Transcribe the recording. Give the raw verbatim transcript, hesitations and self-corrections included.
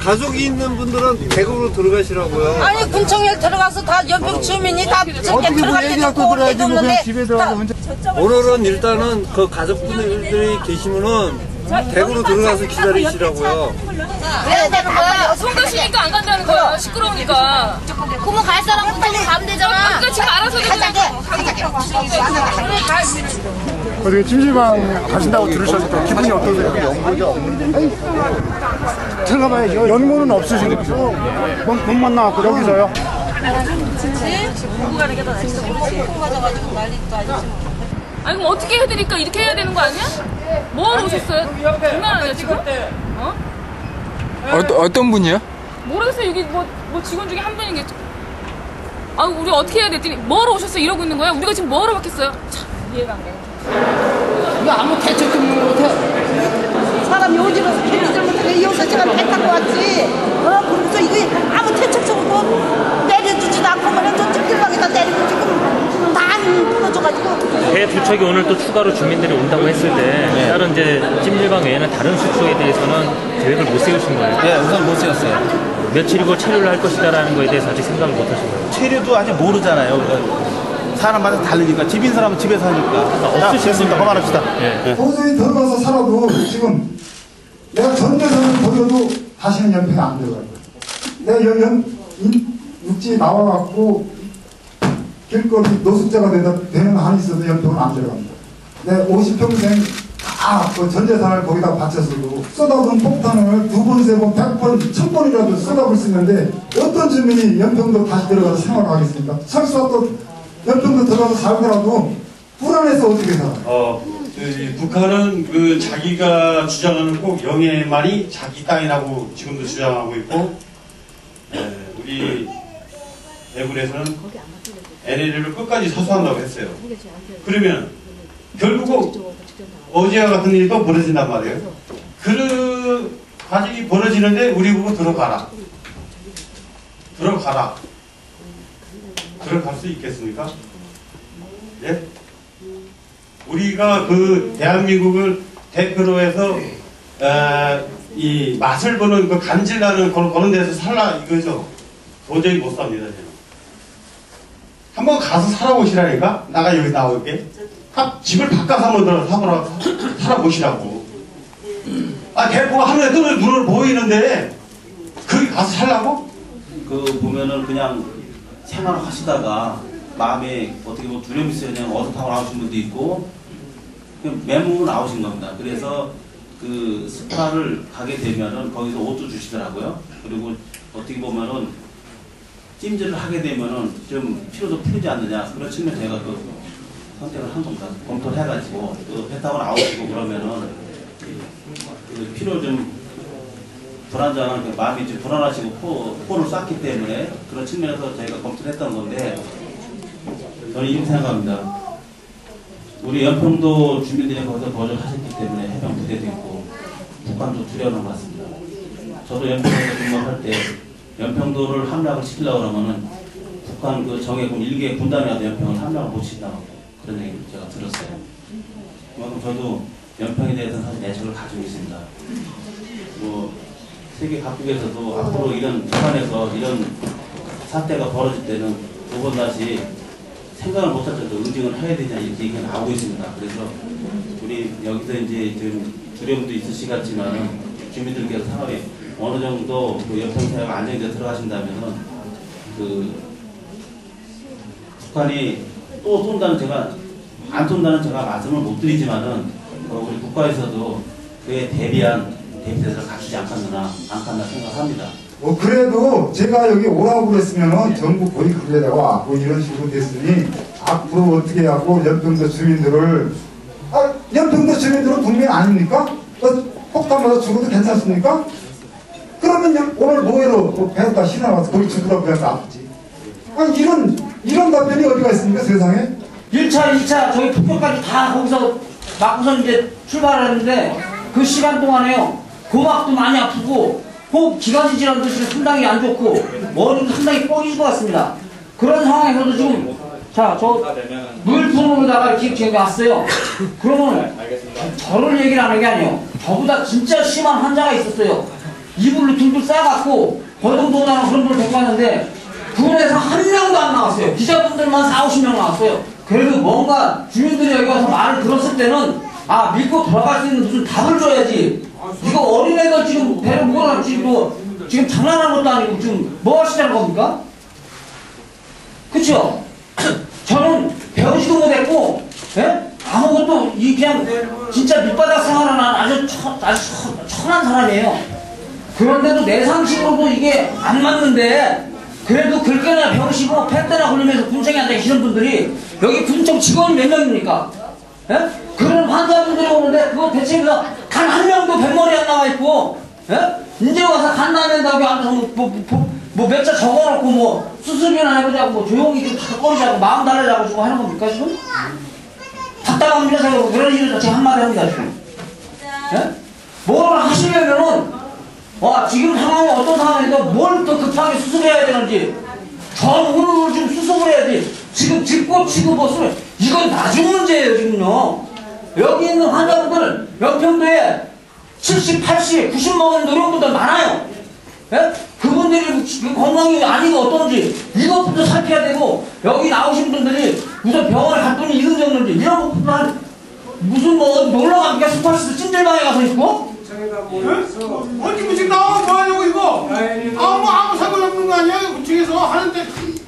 가족이 있는 분들은 대구로 들어가시라고요. 아니 군청에 들어가서 다 연평 주민이 다 저렇게 들어갈 때 보고 해줬는데 집에 들어가서 오늘은 일단은 그 가족분들이 계시면은 대구로 들어가서 기다리시라고요. 해야 되는 거야. 송도 쉬니까 안 간다는 거야. 시끄러우니까. 그러면 갈 사람 군청으로 가면 되잖아. 그러니까 지금 알아서 어떻게 찜질방 가신다고 들으셨을 때 기분이 어떠세요? 들어가봐야죠. 연고는 없으신 거죠? 돈, 돈만 나왔고 여기서요? 아니 그럼 어떻게 해드릴까? 이렇게 해야 되는 거 아니야? 뭐하러 오셨어요? 장난 아니야 지금? 어? 어떤, 어떤 분이요? 모르겠어요. 여기 뭐, 뭐 직원 중에 한 분이겠죠. 아 우리 어떻게 해야 됐더니 뭐하러 오셨어요? 이러고 있는 거야? 우리가 지금 뭐하러 받겠어요? 참 이해가 안 돼. 이거 아무 대책도 못해. 사람이 오지러서 편의점 못해. 여기서 제가 배 타고 왔지. 어, 그러면서 이게 아무 대책적으로 내려주지도 않고 그냥 저 찜질방에다 내리고 지금 다 안 풀어줘가지고. 배 두 척이 오늘 또 추가로 주민들이 온다고 했을 때 네. 다른 이제 찜질방 외에는 다른 숙소에 대해서는 계획을 못 세우신 거예요? 네, 우선 못 세웠어요. 며칠이고 체류를 할 것이다라는 거에 대해서 아직 생각을 못 하신 거예요? 체류도 아직 모르잖아요. 그러니까 사람마다 다르니까 집인 사람은 집에서 하니까. 아, 없으십니다. 그만합시다. 네. 네. 도저히 들어가서 살아도 지금 내가 전대선을 버려도 다시는 연평이 안 들어가요. 내가 연, 연, 육지에 나와갖고 길거리 노숙자가 되다, 되는 한이 있어도 연평은 안 들어갑니다. 내 오십 평생 다 그 전재산을 거기다 바쳐서도 쏟아부은 폭탄을 두 번, 세 번, 백 번, 천 번이라도 쏟아볼 수 있는데 어떤 주민이 연평도 다시 들어가서 생활하겠습니까? 설사 또 연평도 들어가서 살더라도 불안해서 어떻게 살아요? 어, 그, 북한은 그 자기가 주장하는 꼭 영해만이 자기 땅이라고 지금도 주장하고 있고, 에, 우리 대구에서는 엔엘엘을 끝까지 사수한다고 했어요. 그러면 결국 어제와 같은 일이 또 벌어진단 말이에요. 그 과정이 벌어지는데 우리 보고 들어가라. 들어가라. 들어갈 수 있겠습니까? 예? 우리가 그 대한민국을 대표로 해서 에, 이 맛을 보는 그 간질나는 그런, 그런 데서 살라 이거죠. 도저히 못 삽니다. 저는. 한번 가서 살아보시라니까. 나가 여기 나올게. 아, 집을 바꿔서 한번 들어 사보라, 살아보시라고. 아, 대포가 하늘에 뜨는 눈을 보이는데 거기 가서 살라고? 그 보면은 그냥 생활을 하시다가 마음에 어떻게 뭐 두려움이 있어요. 그냥 어서 타고 나오신 분도 있고 그냥 매몸으로 나오신 겁니다. 그래서 그 스파를 가게 되면은 거기서 옷도 주시더라고요. 그리고 어떻게 보면은 찜질을 하게 되면은 좀 피로도 풀리지 않느냐 그런 측면 제가 그 선택을 한 겁니다. 검토를 해가지고 또 배 타고 나오시고 그러면은 그 피로 좀 불안정한 그 마음이 좀 불안하시고 포, 포를 쐈기 때문에 그런 측면에서 저희가 검토를 했던 건데 저는 이렇게 생각합니다. 우리 연평도 주민들이 거기서 거주하셨기 때문에 해병 부대도 있고 북한도 두려워하는 것 같습니다. 저도 연평도에서 근무할 때 연평도를 함락을 시키려고 그러면은 북한 그 정예군 일개 군단이라도 연평을 함락을 못 시킨다고 그런 얘기를 제가 들었어요. 그만큼 저도 연평에 대해서는 사실 애착을 가지고 있습니다. 뭐 세계 각국에서도 앞으로 이런 북한에서 이런 사태가 벌어질 때는 두 번 다시 생각을 못할 정도 응징을 해야 되냐 이렇게 얘기가 나오고 있습니다. 그래서 우리 여기서 이제 좀 두려움도 있으시겠지만 주민들께서 생활에 어느 정도 그 연평사회가 안정되어 들어가신다면은 그 북한이 또 쏜다는 제가 안 쏜다는 제가 말씀을 못 드리지만은 어 우리 국가에서도 그에 대비한 대비대책을 갖추지 않겠나 않겠나 생각합니다. 뭐 그래도 제가 여기 오라고 그랬으면은 전부 거의 그래다가 뭐 이런 식으로 됐으니 앞으로 어떻게 하고 연평도 주민들을 아 연평도 주민들은 국민 아닙니까? 폭탄 맞아 죽어도 괜찮습니까? 그러면 오늘 뭐해로 배에다 실어나가서 거기 죽으라고 그래서 아프지. 아니 이런 이런 답변이 어디가 있습니까 세상에? 일 차, 이 차 저희 북경까지 다 거기서 막고선 이제 출발하는데 그 시간 동안에요 고막도 많이 아프고 호흡 기관지 질환도 상당히 안 좋고 머리도 상당히 뻐질 것 같습니다. 그런 상황에서도 지금 자 저 물품으로다가 이렇게 지금 왔어요. 그러면 저를 얘기를 하는 게 아니에요. 저보다 진짜 심한 환자가 있었어요. 이불로 둘둘 싸갖고 거동동하는 그런 걸 데리고 왔는데 군에서 한 명도 안 나왔어요. 기자분들만 사오십 명 나왔어요. 그래도 뭔가 주민들이 여기 와서 말을 들었을 때는 아 믿고 돌아갈 수 있는 무슨 답을 줘야지. 이거 어린애들 지금 배를 묶어놨지 뭐 지금 장난하는 것도 아니고 지금 뭐 하시자는 겁니까? 그쵸? 저는 배우지도 못했고 예? 아무것도 이 그냥 진짜 밑바닥 생활하는 아주 천, 아주 천, 천한 사람이에요. 그런데도 내 상식으로도 이게 안 맞는데 그래도 글깨나 병시고 펜때나 걸리면서 군청에 앉아 계시는 분들이 여기 군청 직원이 몇 명입니까? 예? 그런 환자분들이 오는데 그거 대책에서 단 한 명도 뱃머리 안 나와 있고 예? 이제 와서 간다면다고 앉아서 뭐, 뭐, 뭐, 뭐 몇 자 적어놓고 뭐 수습이나 해보자고 뭐 조용히 좀 닭거리자고 마음 달래자고 지금 하는 겁니까 지금? 답답합니다 제가 그런 일을 제가 한마디 합니다 지금. 예? 뭐를 하시려면은 와 지금 상황이 어떤 상황인데 뭘 또 급하게 수습해야 되는지 전 오늘 좀 수습을 해야지. 지금 짚고 치고 뭐 수습 이건 나중 문제예요 지금요. 여기 있는 환자분들 연평도에 칠십, 팔십, 구십 먹은 노령분들 많아요. 예? 그분들이 건강이 아니고 어떤지 이것부터 살펴야 되고 여기 나오신 분들이 무슨 병원에 갈 돈이 있는지 없는지 이런 것부터 무슨 뭐 놀러 갑니까? 스파시스 찜질방에 가서 있고? 어디 무슨 나와 뭐 하냐고 이거 아무 아무 상관없는 거 아니야 구청에서 하는데